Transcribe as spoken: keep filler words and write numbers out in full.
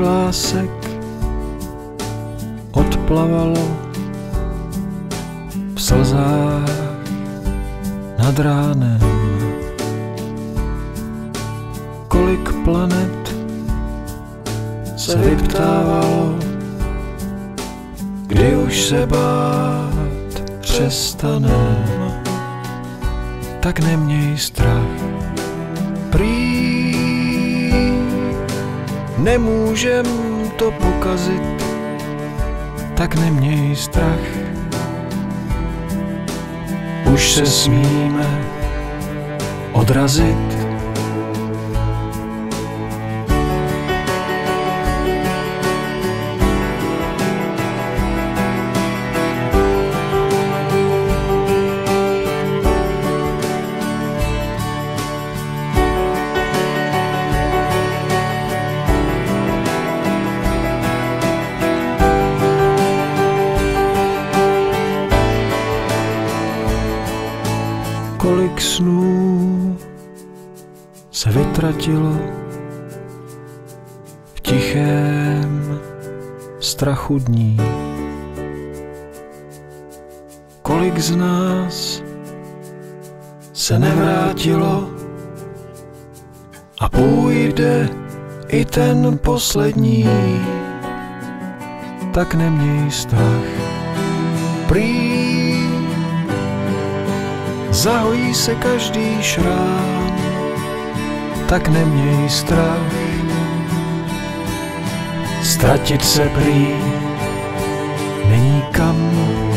lásek odplavalo v slzách nad ránem. Kolik planet se vyptávalo, kdy už se bát přestanem. Tak neměj strach, prý nemůžem to pokazit, tak neměj strach. Už se smíme odrazit. Kolik snů se vytratilo v tichém strachu dní. Kolik z nás se nevrátilo a půjde i ten poslední. Tak neměj strach, prý zahojí se každý šrám, tak neměj strach. Ztratit se prý není kam.